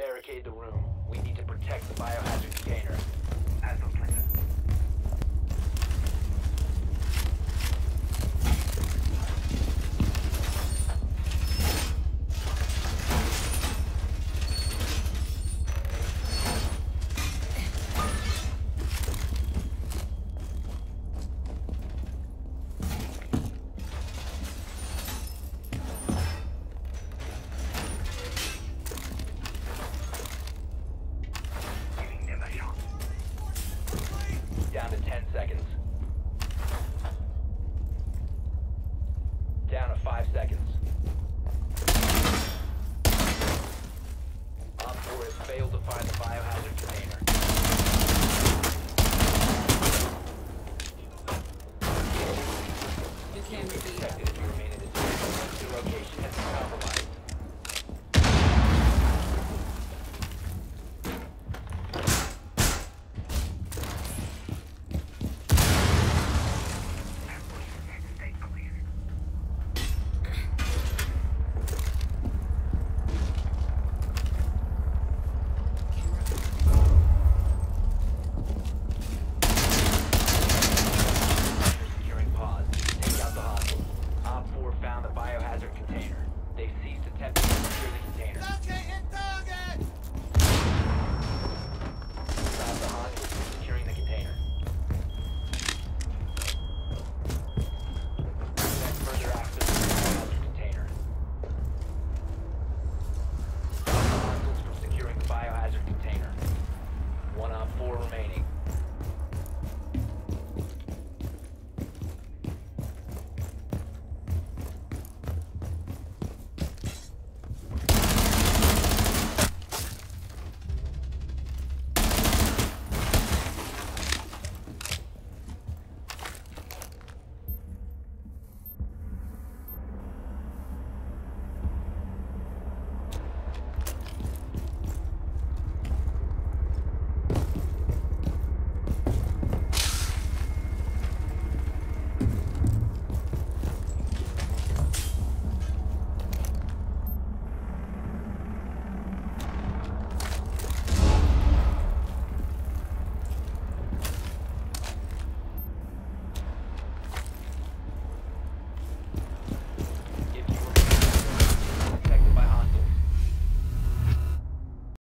Barricade the room. We need to protect the biohazard container. As of plan. Down to 10 seconds. Down to 5 seconds. Op 4 has failed to find the biohazard container. You can't Be repeat. protected if you remain